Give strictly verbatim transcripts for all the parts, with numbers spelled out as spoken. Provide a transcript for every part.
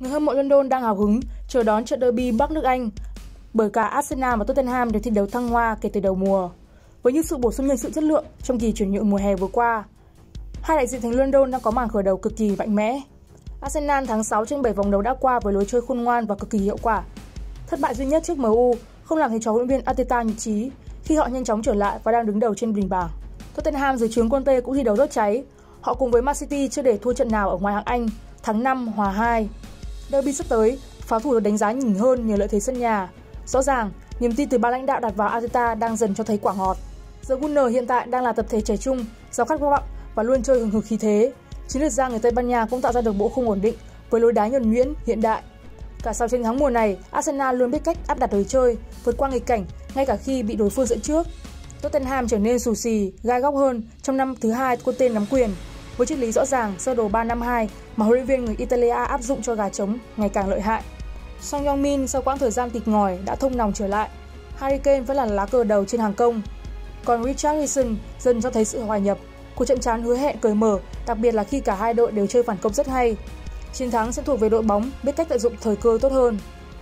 Người hâm mộ London đang hào hứng chờ đón trận derby Bắc nước Anh bởi cả Arsenal và Tottenham đều thi đấu thăng hoa kể từ đầu mùa. Với những sự bổ sung nhân sự chất lượng trong kỳ chuyển nhượng mùa hè vừa qua, hai đại diện thành London đang có màn khởi đầu cực kỳ mạnh mẽ. Arsenal thắng sáu trên bảy vòng đấu đã qua với lối chơi khôn ngoan và cực kỳ hiệu quả. Thất bại duy nhất trước em u không làm thầy trò huấn luyện viên Arteta nhụt chí khi họ nhanh chóng trở lại và đang đứng đầu trên bình bảng. Tottenham dưới trướng Conte cũng thi đấu rất cháy. Họ cùng với Man City chưa để thua trận nào ở ngoại hạng Anh, thắng năm hòa hai. Derby sắp tới, pháo thủ được đánh giá nhỉnh hơn nhờ lợi thế sân nhà. Rõ ràng, niềm tin từ ban lãnh đạo đặt vào Arteta đang dần cho thấy quả ngọt. The Gunners hiện tại đang là tập thể trẻ trung, giàu khát vọng và luôn chơi hừng hực khí thế. Chiến lược gia người Tây Ban Nha cũng tạo ra được bộ khung ổn định với lối đá nhuần nhuyễn, hiện đại. Cả sáu chiến thắng mùa này, Arsenal luôn biết cách áp đặt lối chơi, vượt qua nghịch cảnh ngay cả khi bị đối phương dẫn trước. Tottenham trở nên xù xì, gai góc hơn trong năm thứ hai Conte nắm quyền, với triết lý rõ ràng sơ đồ ba năm hai mà huấn luyện viên người Italia áp dụng cho gà trống ngày càng lợi hại. Son Heung-min sau quãng thời gian tịt ngòi đã thông nòng trở lại. Harry Kane vẫn là lá cờ đầu trên hàng công, còn Richarlison dần cho thấy sự hòa nhập. Cuộc chạm trán hứa hẹn cởi mở, đặc biệt là khi cả hai đội đều chơi phản công rất hay. Chiến thắng sẽ thuộc về đội bóng biết cách tận dụng thời cơ tốt hơn.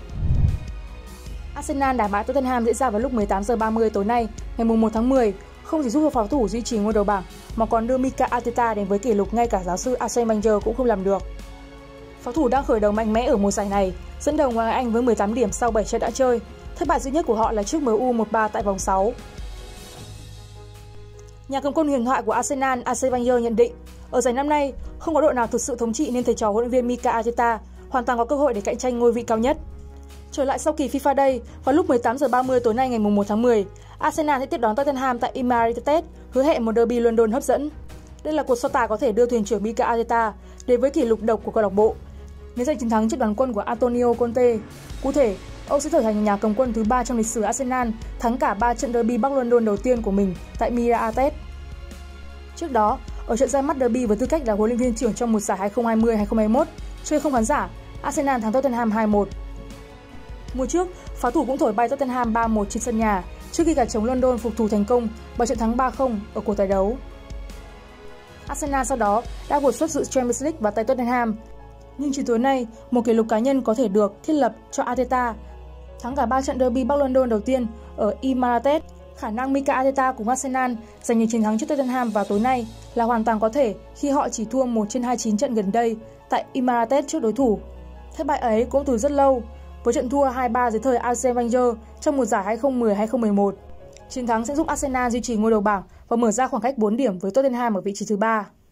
Arsenal đả bại Tottenham diễn ra vào lúc mười tám giờ ba mươi tối nay, ngày mùng một tháng mười, không chỉ giúp cho pháo thủ duy trì ngôi đầu bảng mà còn đưa Mikel Arteta đến với kỷ lục ngay cả giáo sư Arsene Wenger cũng không làm được. Pháo thủ đang khởi đầu mạnh mẽ ở mùa giải này, dẫn đầu ngoại hạng Anh với mười tám điểm sau bảy trận đã chơi. Thất bại duy nhất của họ là trước em u một ba tại vòng sáu. Nhà cầm quân huyền thoại của Arsenal, Arsene Wenger nhận định, ở giải năm nay, không có đội nào thực sự thống trị nên thầy trò huấn luyện viên Mikel Arteta hoàn toàn có cơ hội để cạnh tranh ngôi vị cao nhất. Trở lại sau kỳ FIFA Day, vào lúc mười tám giờ ba mươi tối nay ngày mùng một tháng mười, Arsenal sẽ tiếp đón Tottenham tại Emirates, hứa hẹn một derby London hấp dẫn. Đây là cuộc so tài có thể đưa thuyền trưởng Mikel Arteta đến với kỷ lục độc của câu lạc bộ nếu giành chiến thắng trước đoàn quân của Antonio Conte. Cụ thể, ông sẽ trở thành nhà cầm quân thứ ba trong lịch sử Arsenal thắng cả ba trận derby Bắc London đầu tiên của mình tại Emirates. Trước đó, ở trận ra mắt derby với tư cách là huấn luyện viên trưởng trong mùa giải hai không hai không hai không hai mốt, chơi không khán giả, Arsenal thắng Tottenham hai một. Mùa trước, pháo thủ cũng thổi bay Tottenham ba một trên sân nhà trước khi gà trống London phục thù thành công bằng trận thắng ba không ở cuộc tái đấu. Arsenal sau đó đã vượt suất dự Champions League vào tay Tottenham, nhưng chiều tối nay, một kỷ lục cá nhân có thể được thiết lập cho Arteta, thắng cả ba trận derby Bắc London đầu tiên ở Emirates. Khả năng Mikel Arteta cùng Arsenal giành những chiến thắng trước Tottenham vào tối nay là hoàn toàn có thể khi họ chỉ thua một trên hai mươi chín trận gần đây tại Emirates trước đối thủ. Thất bại ấy cũng từ rất lâu, với trận thua hai ba dưới thời Arsene Wenger trong mùa giải hai không một không hai không một một. Chiến thắng sẽ giúp Arsenal duy trì ngôi đầu bảng và mở ra khoảng cách bốn điểm với Tottenham ở vị trí thứ ba.